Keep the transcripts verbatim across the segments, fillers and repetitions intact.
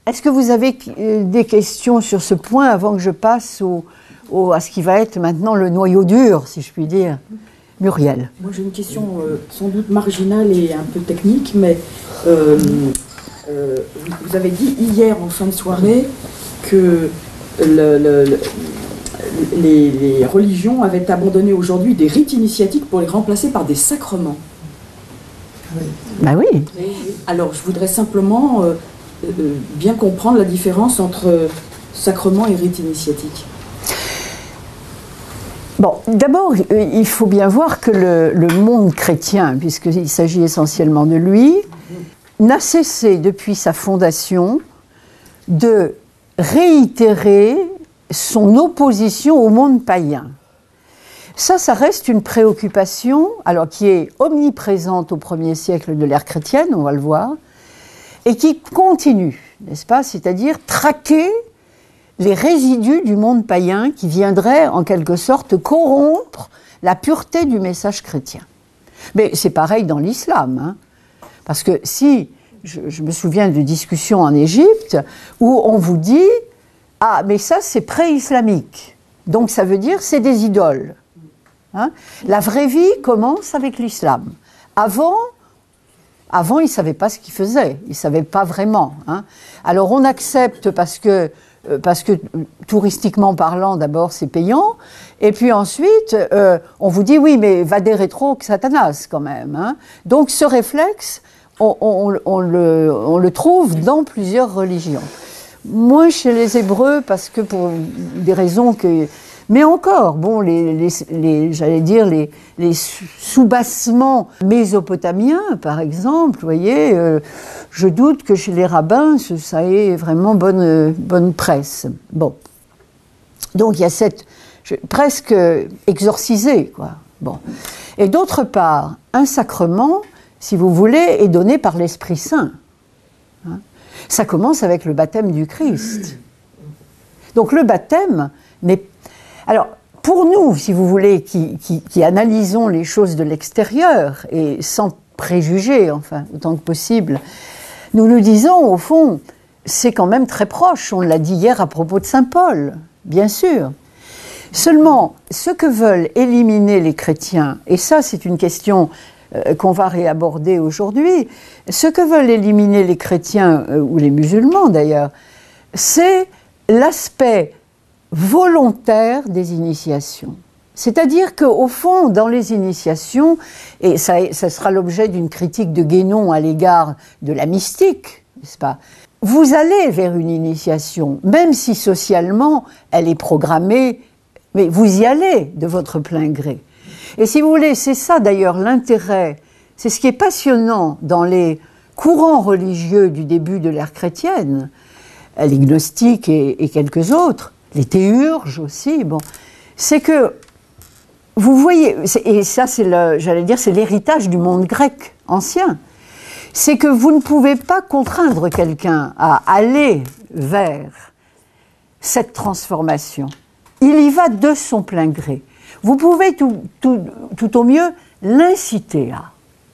Est-ce que vous avez des questions sur ce point avant que je passe au, au, à ce qui va être maintenant le noyau dur, si je puis dire? Muriel. Moi j'ai une question euh, sans doute marginale et un peu technique, mais euh, euh, vous avez dit hier en fin de soirée que le, le, le, les, les religions avaient abandonné aujourd'hui des rites initiatiques pour les remplacer par des sacrements. Oui. Bah oui. Alors je voudrais simplement euh, euh, bien comprendre la différence entre sacrement et rite initiatique. Bon, d'abord, il faut bien voir que le, le monde chrétien, puisqu'il s'agit essentiellement de lui, n'a cessé depuis sa fondation de réitérer son opposition au monde païen. Ça, ça reste une préoccupation, alors qui est omniprésente au premier siècle de l'ère chrétienne, on va le voir, et qui continue, n'est-ce pas? C'est-à-dire traquer les résidus du monde païen qui viendraient en quelque sorte corrompre la pureté du message chrétien. Mais c'est pareil dans l'islam, hein, parce que si, je, je me souviens de discussions en Égypte où on vous dit « Ah, mais ça c'est pré-islamique, donc ça veut dire c'est des idoles. Hein » La vraie vie commence avec l'islam. Avant, avant ils ne savaient pas ce qu'ils faisaient, ils ne savaient pas vraiment. Hein. Alors on accepte parce que parce que touristiquement parlant, d'abord, c'est payant, et puis ensuite, euh, on vous dit, oui, mais va des rétro que Satanas, quand même. Hein. Donc, ce réflexe, on, on, on, le, on le trouve dans plusieurs religions. Moins chez les Hébreux, parce que pour des raisons que... Mais encore, bon, les, les, les, j'allais dire, les, les soubassements mésopotamiens, par exemple, vous voyez, euh, je doute que chez les rabbins, ça ait vraiment bonne, bonne presse. Bon. Donc, il y a cette... Je, presque exorcisé, quoi. Bon. Et d'autre part, un sacrement, si vous voulez, est donné par l'Esprit Saint. Hein. Ça commence avec le baptême du Christ. Donc, le baptême n'est pas... Alors, pour nous, si vous voulez, qui, qui, qui analysons les choses de l'extérieur, et sans préjugés, enfin, autant que possible, nous nous disons, au fond, c'est quand même très proche, on l'a dit hier à propos de saint Paul, bien sûr. Seulement, ce que veulent éliminer les chrétiens, et ça c'est une question euh, qu'on va réaborder aujourd'hui, ce que veulent éliminer les chrétiens, euh, ou les musulmans d'ailleurs, c'est l'aspect volontaire des initiations. C'est-à-dire qu'au fond, dans les initiations, et ça, ça sera l'objet d'une critique de Guénon à l'égard de la mystique, n'est-ce pas? Vous allez vers une initiation, même si socialement elle est programmée, mais vous y allez de votre plein gré. Et si vous voulez, c'est ça d'ailleurs l'intérêt, c'est ce qui est passionnant dans les courants religieux du début de l'ère chrétienne, les gnostiques et, et quelques autres, les théurges aussi, bon, c'est que, vous voyez, et ça c'est le, j'allais dire, c'est l'héritage du monde grec ancien, c'est que vous ne pouvez pas contraindre quelqu'un à aller vers cette transformation. Il y va de son plein gré. Vous pouvez tout, tout, tout au mieux l'inciter à.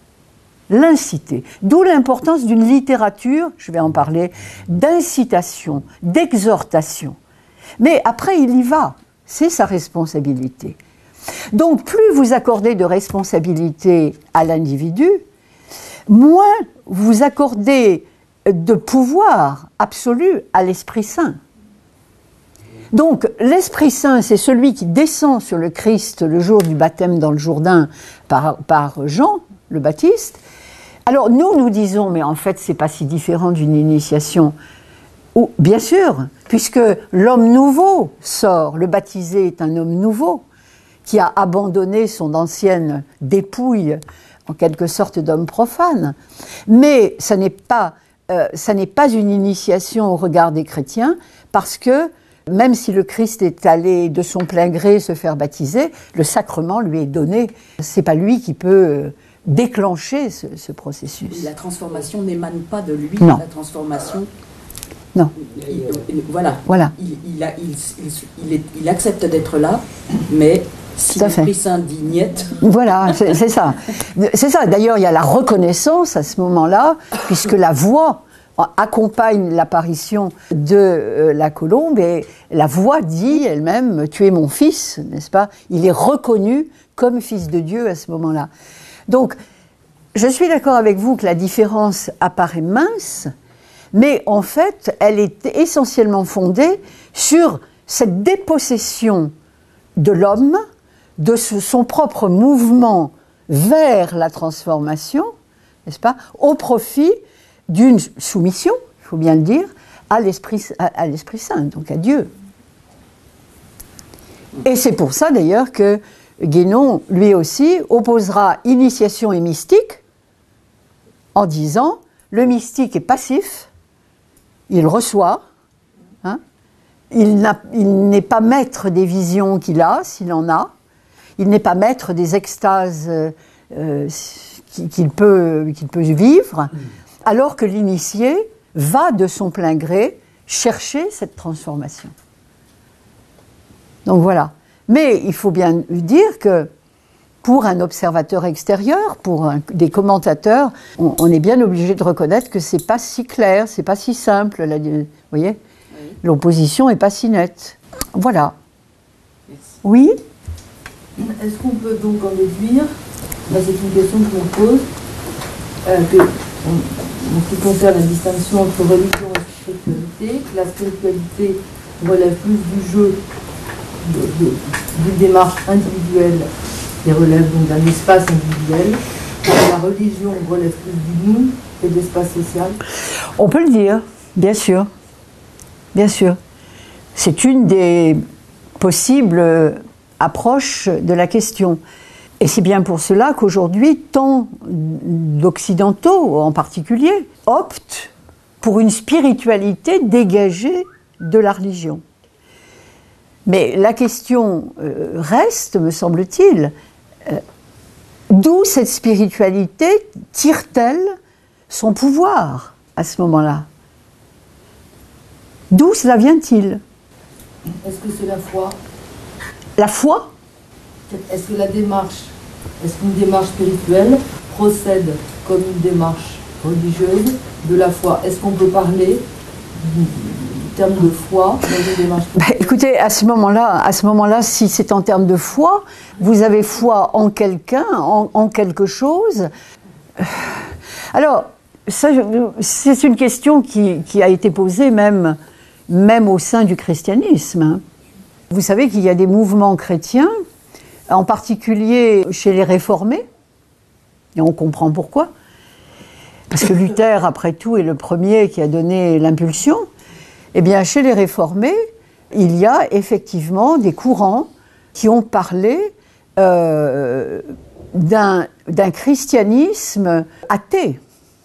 L'inciter. D'où l'importance d'une littérature, je vais en parler, d'incitation, d'exhortation. Mais après, il y va. C'est sa responsabilité. Donc, plus vous accordez de responsabilité à l'individu, moins vous accordez de pouvoir absolu à l'Esprit Saint. Donc, l'Esprit Saint, c'est celui qui descend sur le Christ le jour du baptême dans le Jourdain par, par Jean, le Baptiste. Alors, nous, nous disons, mais en fait, c'est pas si différent d'une initiation. Ou, bien sûr, puisque l'homme nouveau sort, le baptisé est un homme nouveau, qui a abandonné son ancienne dépouille, en quelque sorte d'homme profane. Mais ça n'est pas, euh, ça n'est pas une initiation au regard des chrétiens, parce que même si le Christ est allé de son plein gré se faire baptiser, le sacrement lui est donné. C'est pas lui qui peut déclencher ce, ce processus. La transformation n'émane pas de lui. Non. La transformation... Non. Il, il, voilà. voilà. Il, il, a, il, il, il, est, il accepte d'être là, mais si l'Esprit Saint dit niet... Voilà, c'est ça. C'est ça. D'ailleurs, il y a la reconnaissance à ce moment-là, puisque la voix accompagne l'apparition de euh, la colombe, et la voix dit elle-même « Tu es mon fils », n'est-ce pas? Il est reconnu comme fils de Dieu à ce moment-là. Donc, je suis d'accord avec vous que la différence apparaît mince, mais en fait, elle est essentiellement fondée sur cette dépossession de l'homme, de ce, son propre mouvement vers la transformation, n'est-ce pas, au profit d'une soumission, il faut bien le dire, à l'Esprit, à, à l'Esprit Saint, donc à Dieu. Et c'est pour ça d'ailleurs que Guénon, lui aussi, opposera initiation et mystique en disant le mystique est passif, il reçoit, hein, il, n'a, il n'est pas maître des visions qu'il a, s'il en a, il n'est pas maître des extases euh, qu'il peut, qu'il peut vivre, alors que l'initié va de son plein gré chercher cette transformation. Donc voilà. Mais il faut bien dire que pour un observateur extérieur, pour un, des commentateurs, on, on est bien obligé de reconnaître que c'est pas si clair, c'est pas si simple. Là, vous voyez, oui. L'opposition est pas si nette. Voilà. Merci. Oui. Est-ce qu'on peut donc en déduire, là c'est une question que l'on pose, euh, que, en, en ce qui concerne la distinction entre religion et spiritualité, que la spiritualité relève plus du jeu, de, de, d'une démarche individuelle et relève donc d'un espace individuel, et la religion relève plus du nous et de l'espace social? On peut le dire, bien sûr. Bien sûr. C'est une des possibles approches de la question. Et c'est bien pour cela qu'aujourd'hui, tant d'occidentaux en particulier optent pour une spiritualité dégagée de la religion. Mais la question euh, reste, me semble-t-il, euh, d'où cette spiritualité tire-t-elle son pouvoir à ce moment-là? D'où cela vient-il? Est-ce que c'est la foi? La foi? Est-ce que la démarche, est-ce qu'une démarche spirituelle procède comme une démarche religieuse de la foi? Est-ce qu'on peut parler du terme de foi dans une démarche spirituelle? Ben, écoutez, à ce moment-là, à ce moment-là, si c'est en termes de foi, vous avez foi en quelqu'un, en, en quelque chose. Alors, ça, c'est une question qui, qui a été posée même, même au sein du christianisme, hein. Vous savez qu'il y a des mouvements chrétiens, en particulier chez les réformés, et on comprend pourquoi, parce que Luther, après tout, est le premier qui a donné l'impulsion. Eh bien, chez les réformés, il y a effectivement des courants qui ont parlé euh, d'un, d'un christianisme athée.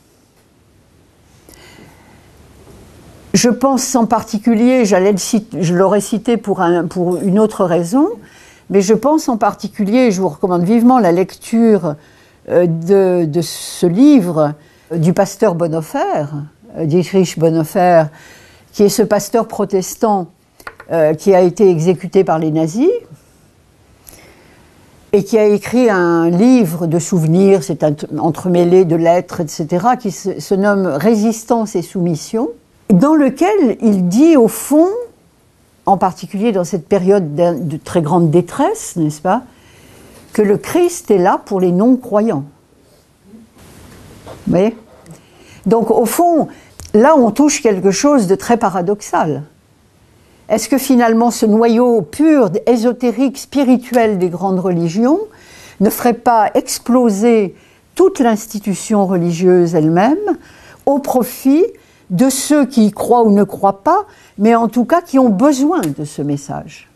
Je pense en particulier, j'allais le citer, je l'aurais cité pour, un, pour une autre raison, mais je pense en particulier, je vous recommande vivement la lecture euh, de, de ce livre du pasteur Bonhoeffer, Dietrich Bonhoeffer, qui est ce pasteur protestant euh, qui a été exécuté par les nazis et qui a écrit un livre de souvenirs, c'est un, entremêlé de lettres, et cetera, qui se, se nomme « Résistance et soumission », dans lequel il dit au fond, en particulier dans cette période de très grande détresse, n'est-ce pas, que le Christ est là pour les non-croyants. Vous voyez ? Donc au fond, là on touche quelque chose de très paradoxal. Est-ce que finalement ce noyau pur, ésotérique, spirituel des grandes religions ne ferait pas exploser toute l'institution religieuse elle-même au profit de ceux qui y croient ou ne croient pas, mais en tout cas qui ont besoin de ce message?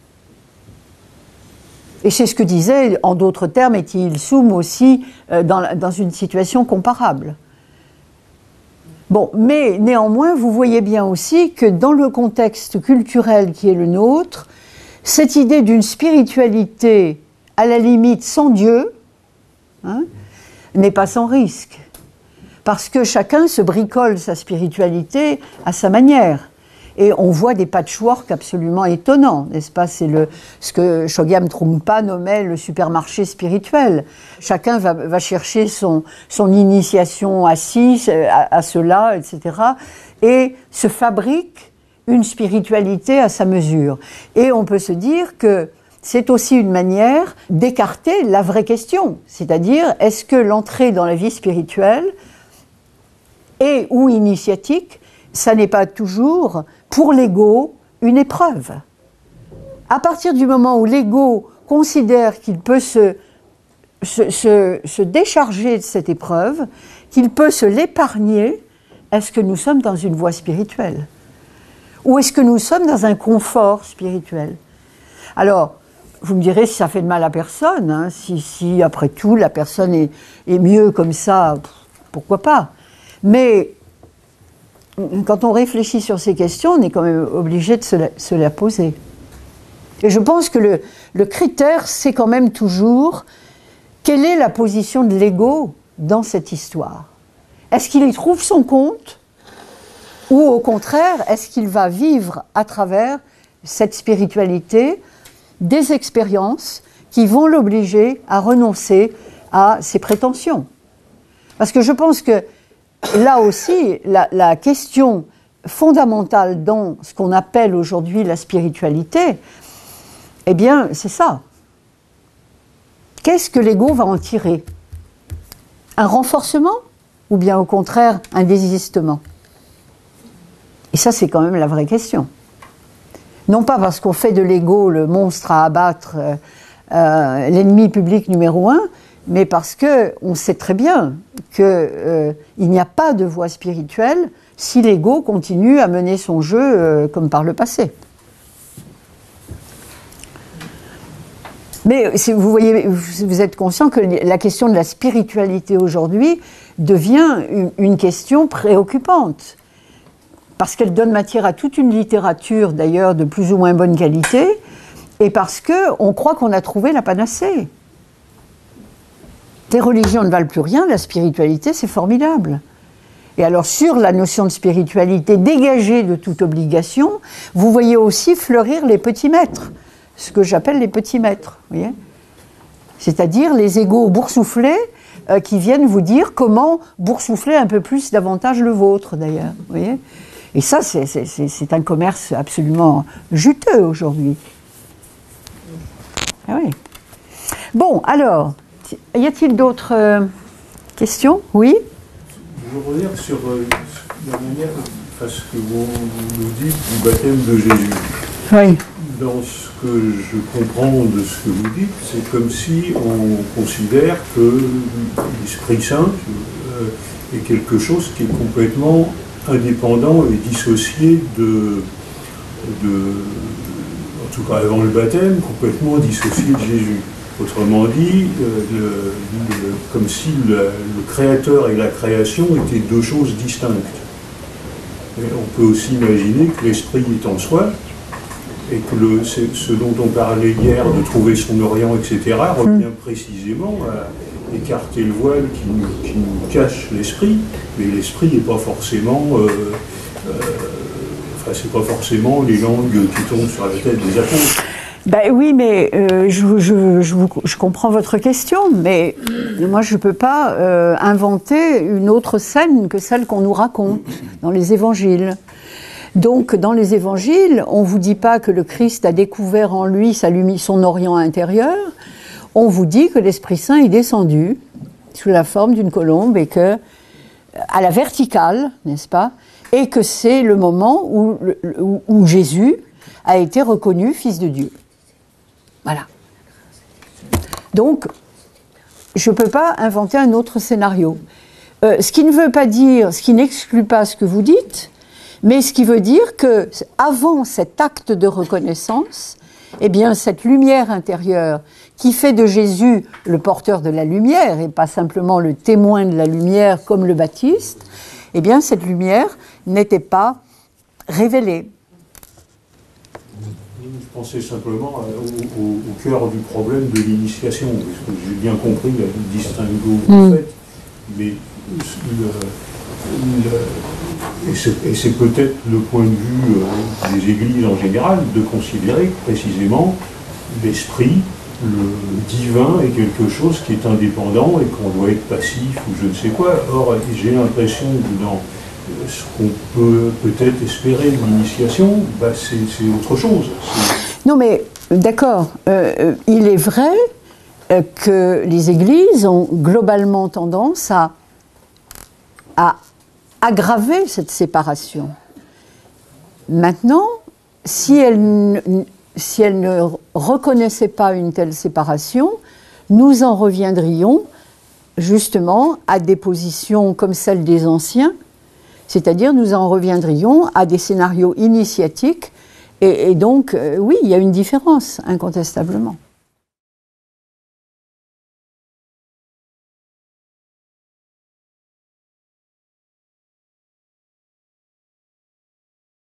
Et c'est ce que disait, en d'autres termes, Étienne Soum aussi, euh, dans, la, dans une situation comparable. Bon, mais néanmoins, vous voyez bien aussi que dans le contexte culturel qui est le nôtre, cette idée d'une spiritualité, à la limite sans Dieu, hein, n'est pas sans risque. Parce que chacun se bricole sa spiritualité à sa manière. Et on voit des patchworks absolument étonnants, n'est-ce pas? C'est le, ce que Chogyam Trungpa nommait le supermarché spirituel. Chacun va, va chercher son, son initiation assis à, à cela, et cetera. Et se fabrique une spiritualité à sa mesure. Et on peut se dire que c'est aussi une manière d'écarter la vraie question. C'est-à-dire, est-ce que l'entrée dans la vie spirituelle et ou initiatique, ça n'est pas toujours, pour l'ego, une épreuve. À partir du moment où l'ego considère qu'il peut se, se, se, se décharger de cette épreuve, qu'il peut se l'épargner, est-ce que nous sommes dans une voie spirituelle? Ou est-ce que nous sommes dans un confort spirituel? Alors, vous me direz si ça fait de mal à personne, hein, si, si après tout la personne est, est mieux comme ça, pourquoi pas? Mais quand on réfléchit sur ces questions, on est quand même obligé de se la, se la poser. Et je pense que le, le critère, c'est quand même toujours quelle est la position de l'ego dans cette histoire. Est-ce qu'il y trouve son compte? Ou au contraire, est-ce qu'il va vivre à travers cette spiritualité des expériences qui vont l'obliger à renoncer à ses prétentions? Parce que je pense que là aussi, la, la question fondamentale dans ce qu'on appelle aujourd'hui la spiritualité, eh bien, c'est ça. Qu'est-ce que l'ego va en tirer? Un renforcement? Ou bien au contraire, un désistement? Et ça, c'est quand même la vraie question. Non pas parce qu'on fait de l'ego le monstre à abattre, euh, euh, l'ennemi public numéro un, mais parce qu'on sait très bien qu'il euh, n'y a pas de voie spirituelle si l'ego continue à mener son jeu euh, comme par le passé. Mais si vous voyez, vous êtes conscient que la question de la spiritualité aujourd'hui devient une, une question préoccupante. Parce qu'elle donne matière à toute une littérature, d'ailleurs, de plus ou moins bonne qualité, et parce qu'on croit qu'on a trouvé la panacée. Les religions ne valent plus rien, la spiritualité, c'est formidable. Et alors, sur la notion de spiritualité dégagée de toute obligation, vous voyez aussi fleurir les petits maîtres, ce que j'appelle les petits maîtres, vous voyez ? C'est-à-dire les égos boursouflés euh, qui viennent vous dire comment boursoufler un peu plus davantage le vôtre, d'ailleurs, vous voyez ? Et ça, c'est, c'est, c'est un commerce absolument juteux aujourd'hui. Ah oui. Bon, alors, y a-t-il d'autres euh, questions? Oui? Je veux revenir sur euh, la manière, enfin, ce que vous nous dites du baptême de Jésus. Oui. Dans ce que je comprends de ce que vous dites, c'est comme si on considère que l'Esprit Saint euh, est quelque chose qui est complètement indépendant et dissocié de, de, en tout cas avant le baptême, complètement dissocié de Jésus. Autrement dit, euh, le, le, comme si le, le créateur et la création étaient deux choses distinctes. Et on peut aussi imaginer que l'esprit est en soi, et que le, ce dont on parlait hier, de trouver son Orient, et cetera, revient précisément à écarter le voile qui nous, qui nous cache l'esprit, mais l'esprit n'est pas forcément, euh, euh, enfin c'est pas forcément les langues qui tombent sur la tête des apôtres. Ben oui, mais euh, je, je, je, je comprends votre question, mais moi je ne peux pas euh, inventer une autre scène que celle qu'on nous raconte dans les évangiles. Donc, dans les évangiles, on ne vous dit pas que le Christ a découvert en lui sa lumi- son Orient intérieur. On vous dit que l'Esprit Saint est descendu sous la forme d'une colombe et que, à la verticale, n'est-ce pas, et que c'est le moment où, où, où Jésus a été reconnu Fils de Dieu. Voilà. Donc, je ne peux pas inventer un autre scénario. Euh, ce qui ne veut pas dire, ce qui n'exclut pas ce que vous dites, mais ce qui veut dire que, avant cet acte de reconnaissance, eh bien, cette lumière intérieure qui fait de Jésus le porteur de la lumière et pas simplement le témoin de la lumière comme le Baptiste, eh bien, cette lumière n'était pas révélée. Je pensais simplement au, au, au cœur du problème de l'initiation, parce que j'ai bien compris le distinguo en fait, mais le, le, et c'est peut-être le point de vue euh, des églises en général, de considérer que précisément l'esprit, le divin est quelque chose qui est indépendant et qu'on doit être passif ou je ne sais quoi. Or, j'ai l'impression que dans ce qu'on peut peut-être espérer de l'initiation, bah c'est autre chose. Non mais, d'accord, euh, il est vrai euh, que les églises ont globalement tendance à, à aggraver cette séparation. Maintenant, si elles, si elles ne reconnaissaient pas une telle séparation, nous en reviendrions justement à des positions comme celle des anciens, c'est-à-dire nous en reviendrions à des scénarios initiatiques, et, et donc, euh, oui, il y a une différence, incontestablement.